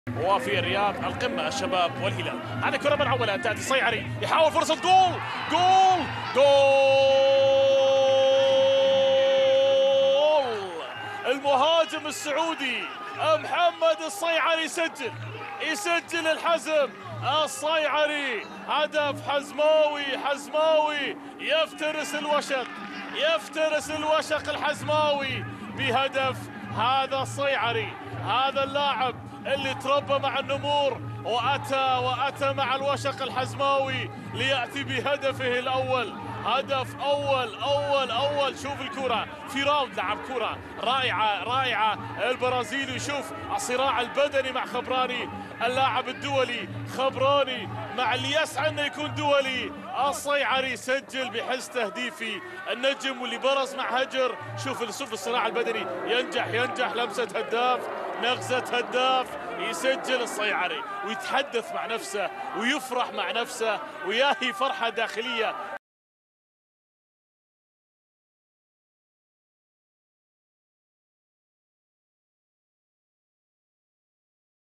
وفي الرياض القمة الشباب والهلال. هذه كرة منعولة تأتي الصيعري يحاول فرصة جول جول جول. المهاجم السعودي محمد الصيعري يسجل الحزم. الصيعري هدف حزماوي يفترس الوشق الحزماوي بهدف. هذا الصيعري، هذا اللاعب اللي تربى مع النمور وأتى مع الوشق الحزماوي ليأتي بهدفه الأول. هدف أول. شوف الكرة في راوند، لعب كرة رائعة البرازيلي. شوف الصراع البدني مع خبراني، اللاعب الدولي خبراني مع اللي يسعى انه يكون دولي. الصيعري سجل بحس تهديفي، النجم واللي برز مع هجر. شوف الصراع البدني، ينجح لمسة هداف، نغزة هداف. يسجل الصيعري ويتحدث مع نفسه ويفرح مع نفسه وياهي فرحة داخلية